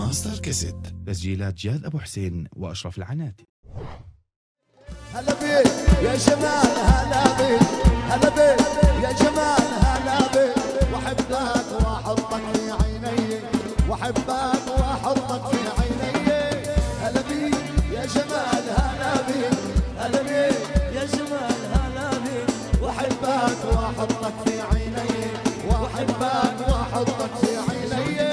ماستر كاسيت. تسجيلات جاد أبو حسين وأشرف العناتي. هلا بيك يا جمال، هلا بيك، هلا بيك يا جمال، هلا بيك، واحبك واحطك في عيني، واحبك واحطك في عيني. هلا بيك يا جمال، هلا بيك، هلا بيك يا جمال، هلا بيك، واحبك واحطك في عيني، واحبك واحطك في عيني.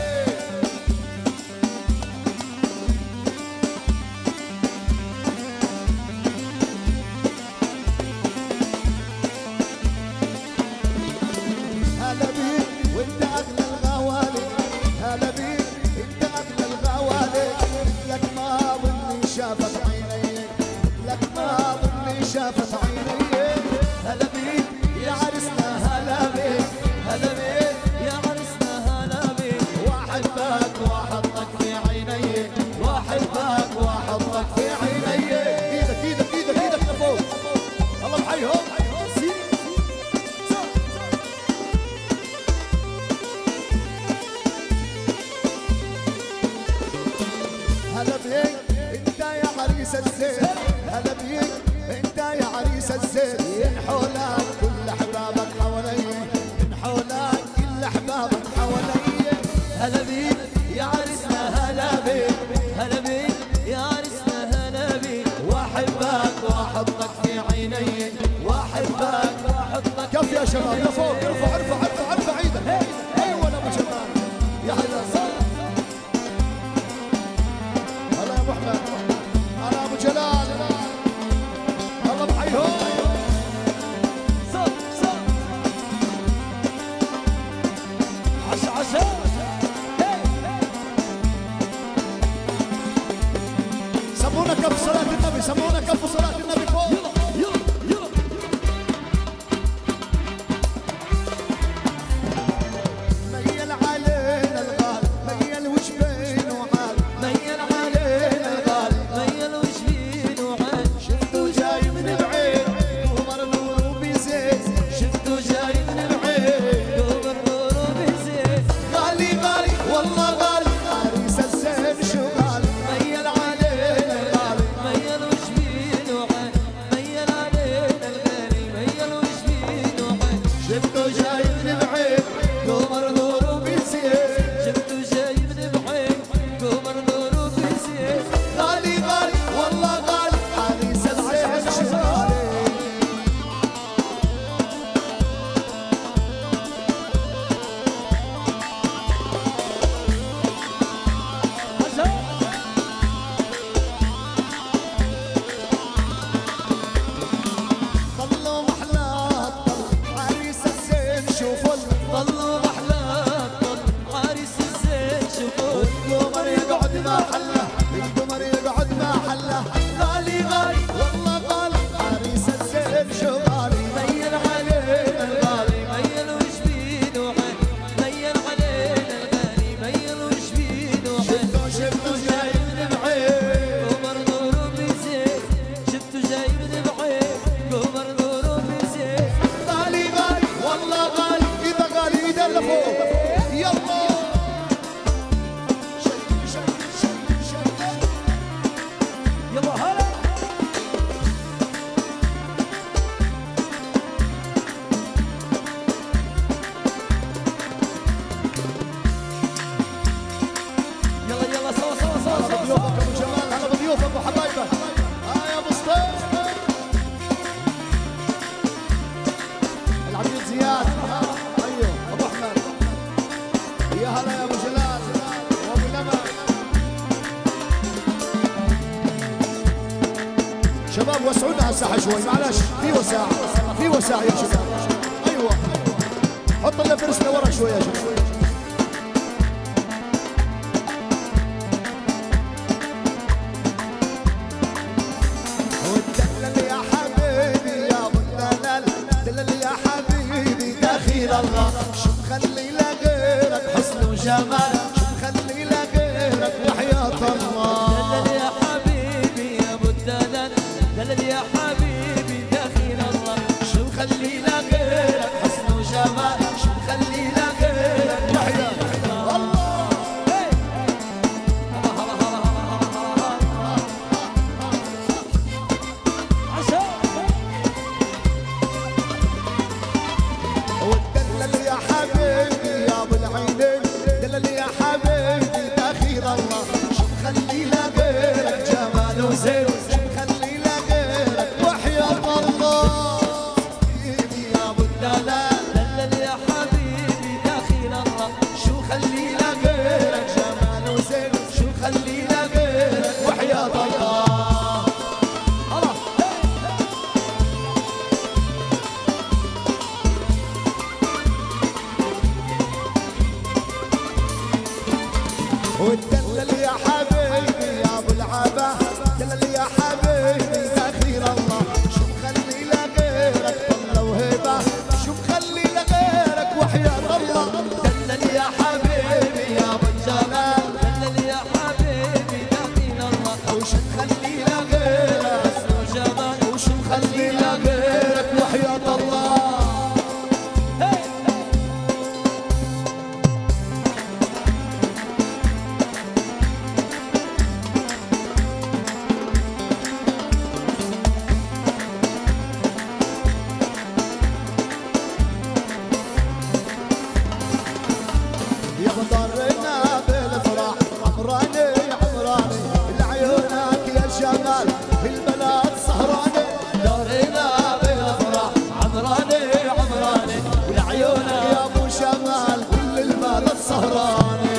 هلا بيك وانت اغلى الغوالي، هلا بيك انت اغلى الغوالي، لك ما ظني شافت عيني، لك ما ظني شافت عيني. هلا بيك يا عرسنا، هلا بيك، هلا بيك يا عرسنا، هلا بيك، واحبك واحطك في عيني، واحبك واحطك في عيني. ايدك ايدك ايدك ايدك لفوق، الله بحيهم. هلا بيك انت يا عريس الزين، هلا بيك انت يا عريس الزين، ينحولك كل احبابك حوالي، ينحولك كل احبابك حوالي. هلا بيك يا عريسنا، هلا بيك، هلا بيك يا عريسنا، هلا بيك، واحبك واحطك في عيني، واحبك واحطك. كف يا شباب لفوق، ارفع ارفع ارفع ارفع ايدك. ايوه ابو جمال يا هلا صار. هلا يا ابو احمد، هلا ابو جلال، الله بحيهم. صوت صوت عشا عشا. سمونا كف صلاة النبي، سمونا كف صلاة النبي فوق. يلا يلا يلا. ميل علينا الغال، ميل وجبين وعال، ميل علينا الغال، ميل وجبين وعال. شفتو جاي من بعيد قمر نور بيزيد، شفتو جاي من بعيد قمر نور بيزيد. غالي غالي والله غالي، عريس الزين شو غالي. ميل علينا الغال، ميل وجبين وعال، ميل علينا الغالي، ميل وجبين وعال. شفتو جاي من بعيد قمر نور بيزيد، شفتو جاي من بعيد قمر نور بيزيد. غالي غالي والله غالي، عريس الزين شو غالي. ضلوا محلاه الطل، عريس الزين شو فل، ضلوا محلاه الطل، عريس الزين شو فل. القمر يقعد ما حله، القمر يقعد ما حله. غالي غالي والله غالي، عريس الزين شو غالي. ميل علينا الغالي، ميل وجبين وعين، ميل علينا الغالي، ميل وجبين وعين. شفتو جاي من بعيد قمر نور بيزيد، شفتو جاي من بعيد قمر نور بيزيد. غالي غالي والله غالي، اذا غالي ايده لفوق. يلا يلا هلا. يلا يلا سوا سوا سوا سوا. هلا بضيوفك ابو جمال، هلا بضيوفك ابو حبايبك. يا ابو سطيف، العبيد زياد، ايوه ابو احمد، يا هلا يا ابو جلال وابو لمى. شباب وسعونا هالساحه شوي، معلش في وساع، في وساع يا شباب. ايوه حط لنا فرس لورا شوي يا شباب. والدلل يا حبيبي يا ابو الدلل، دلل يا حبيبي دخيل الله. شو مخلي لغيرك حسن وجمال، شو مخلي لغيرك وحياة الله. دلل يا حبيبي يا ابو الدلل، دلل يا حبيبي دخيل الله. شو مخلي لغيرك حسن وجمال، شو مخلي لغيرك وحياة الله. جلال دلل يا حبيبي داخل الله شو خلينا غيرك جمال وزين شو خلينا غيرك وحياة الله وتدلل يا حبيبي يا ابو العبا دلل يا حبيبي داخل الله شو مخلي لغيرك طلة وهبه شو مخلي لغيرك وحياة الله دلل يا حبيبي يا ابو الجلال دلل يا حبيبي داخل الله وشو مخلي لغيرك جمال وشو مخلي لغيرك وحياة الله يا مضرنا بالفرح عمراني عمراني لعيونك يا جمال البلد سهراني دارنا بالفرح عمراني عمراني لعيونك يا ابو جمال كل البلد سهراني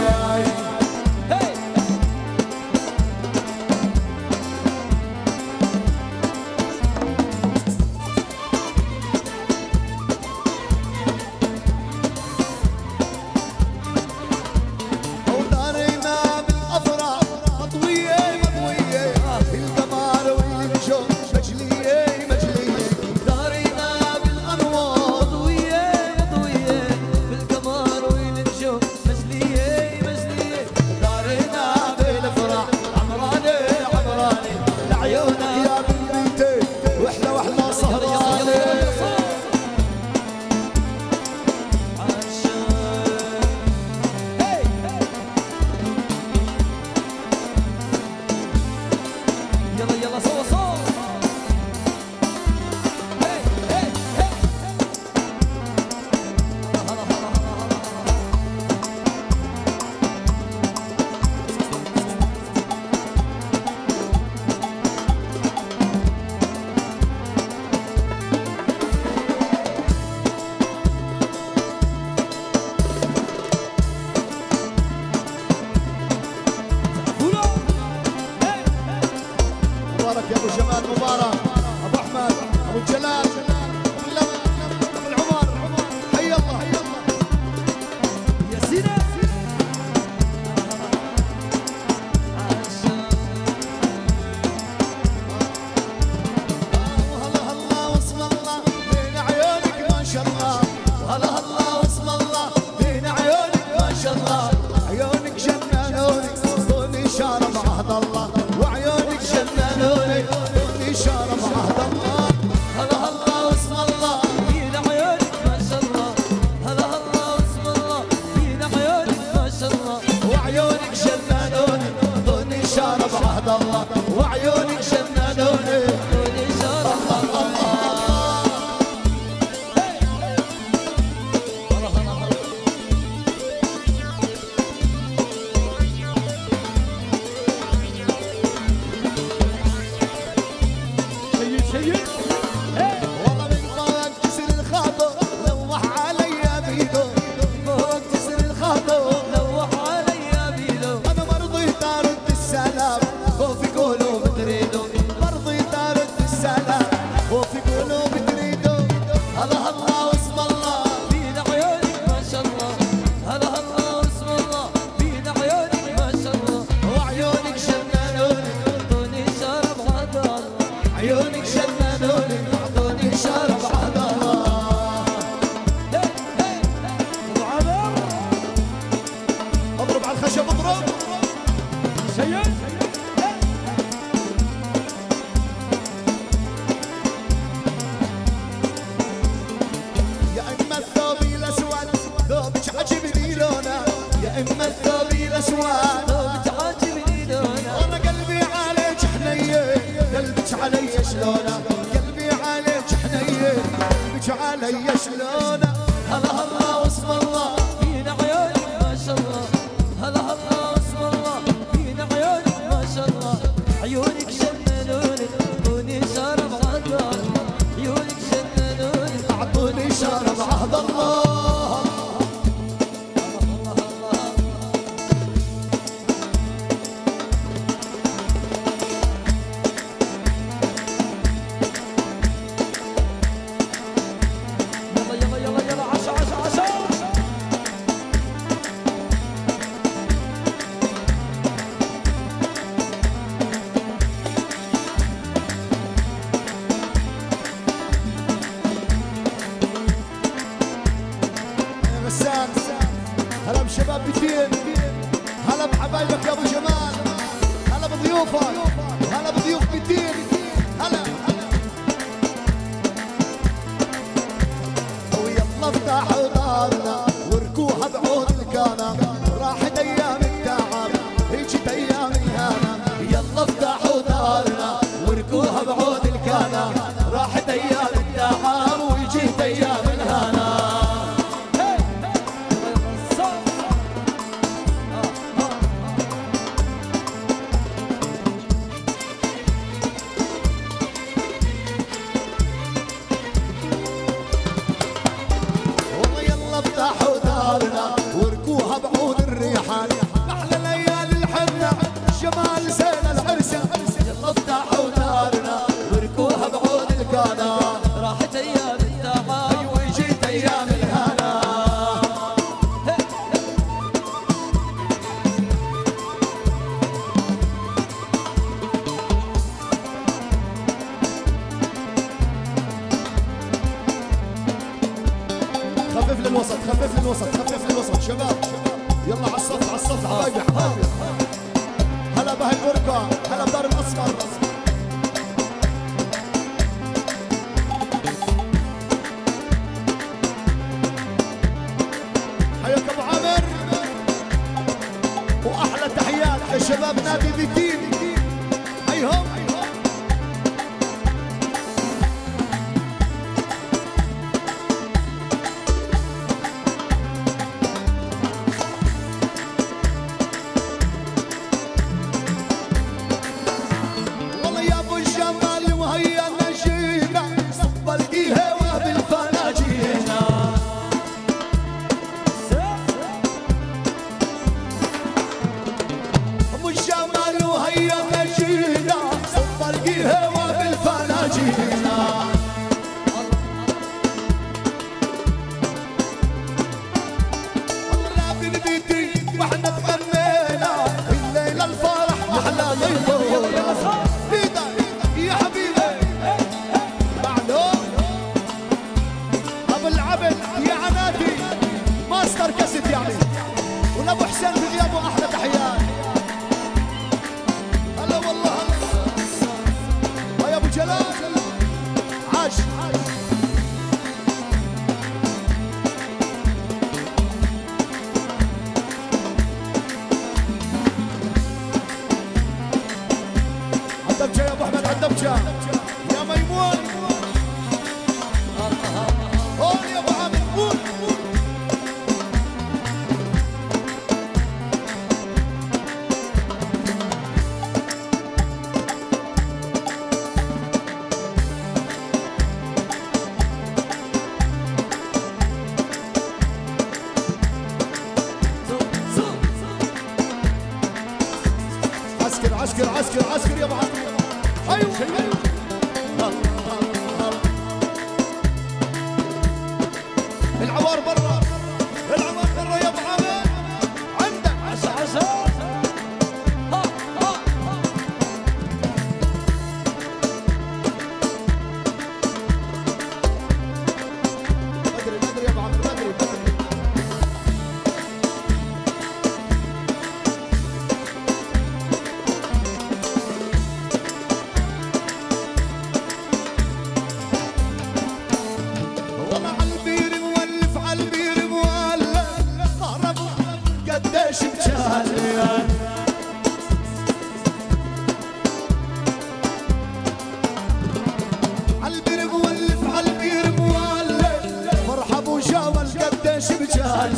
مبارك يا ابو جمال مبارك ابو احمد ابو جلال ابو العمر حي الله حي الله يا سيدي هلا هلا واسم الله بين عيونك ما شاء الله هلا هلا واسم الله بين عيونك ما شاء الله عيونك جنانوني ضوني شارب عهد الله وعيونك جنانوني إشارة بعهد الله هلا هلا واسم الله فينا عيونك ما شاء الله هلا هلا واسم الله فينا عيونك ما شاء الله وعيونك جنانوني ضوني إشارة بعهد الله وعيونك جنانوني ضوني إشارة بعهد الله والله من فوق جسر الخاطر لوح علي بيدو فوق جسر الخاطر لوح علي بيدو انا مرضي تارد السلام خوفي قلوب تريدو مرضي تارد السلام خوفي قلوب تريدو هلا هلا واسم الله فينا عيونك ما شاء الله هلا هلا واسم الله فينا عيونك ما شاء الله وعيونك جنانوني اعطوني شرب عهد الله عيونك جنانوني اعطوني شرب عهد الله اضرب على الخشب اضرب سيد يا اما الثوب الاسود ثوبك عجبني لونه يا اما الثوب الاسود ثوبك عجبني لونه انا قلبي عليك حنين قلبك علي شلونه قلبي عليك حنين قلبك علي شلونه هلا هلا واسم الله فينا عيونك ما شاء الله هلا هلا واسم الله فينا عيونك ما شاء الله عيونك جننوني اعطوني شرب عهد الله عيونك جننوني اعطوني شرب حسان، هلا بشباب بيتين، هلا بحبايبك يا ابو جمال، هلا بضيوفك، هلا بضيوف بيتين، هلا ويلا افتحوا دارنا واركوها بعود الكنم، راحت ايام التعب هيجت ايام الهنا. يلا افتحوا دارنا واركوها بعود الكنم، راحت ايام التعب وجيت ايام الهنا. والله يلا افتحوا دارنا واركوها بعود الريحان، احلى ليالي الحنة جمال زين العرس. يلا افتحوا دارنا واركوها بعود الكنم، راحت ايام التعب وجيت ايام الهنا. خفف للوسط، خفف للوسط، خفف للوسط شباب. يلا على الصف، على الصف حبايبي حبايبي. هلا بهي البركة، هلا بدار الأصفر. حياك أبو عامر، وأحلى تحيات لشباب نادي بيتين. هيهم والله يا ابو الجمال وهيا نجينا، صب القهوة بالفناجينا. ابو الجمال وهيا نجينا، صب القهوة بالفناجينا. والله بالبيتي واحنا تغنينا، الليلة الفرح احلى ميمونة. يا حبيبي معلوم ابو العبد يا عناتي ماستر كاسيت يعني، ولابو حسين بغيابه احلى تحيات. هلا والله هلا يا ابو جلال عاش. عالدبجة يا ابو احمد، عالدبجة يا ميمون. قول يا ابو عامر قول. عسكر عسكر عسكر عسكر يا ابو عامر. ايوه العوار برا، العوار برا يا ابو عامر. عندك عسى عسى بدري بدري يا ابو عامر، بدري بدري. والله عالبير مولف، عالبير مولف، هرب قديش مشان. عالبير مولف، عالبير مولف، مرحب وجاول قديش مشان.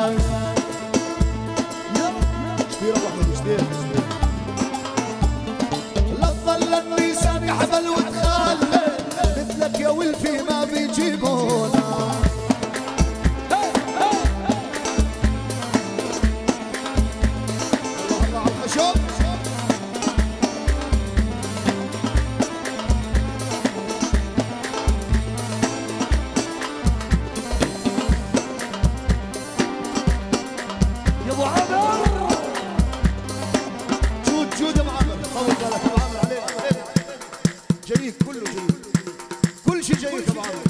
كثير ابو احمد كثير. لا تظل النيسان يحمل وتخلى، مثلك يا ولفي ما بيجيبونا. الله على الخشب. يا ابو عامر. جود جود يا ابو عامر، طول بالك ابو عامر عليك عليك. جايك كله جايك، كل شيء جايك ابو عامر.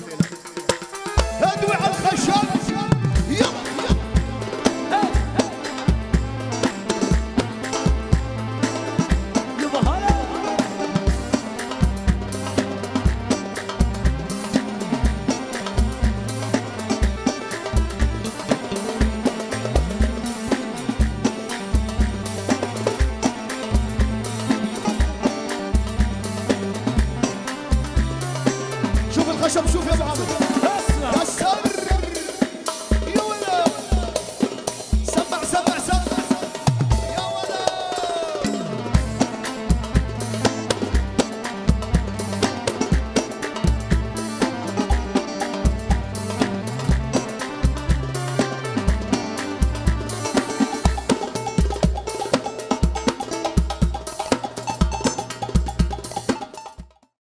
شوف يا ابو عمرو يا السامري